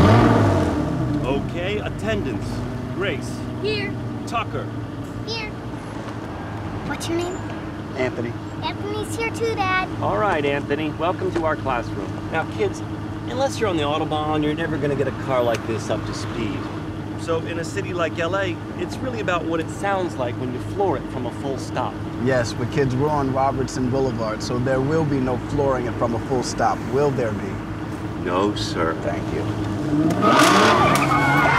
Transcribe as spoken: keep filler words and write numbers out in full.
Okay, attendance. Grace. Here. Tucker. Here. What's your name? Anthony. Anthony's here too, Dad. All right, Anthony. Welcome to our classroom. Now, kids, unless you're on the Autobahn, you're never gonna get a car like this up to speed. So in a city like L A, it's really about what it sounds like when you floor it from a full stop. Yes, but kids, we're on Robertson Boulevard, so there will be no flooring it from a full stop. Will there be? No, sir. Thank you.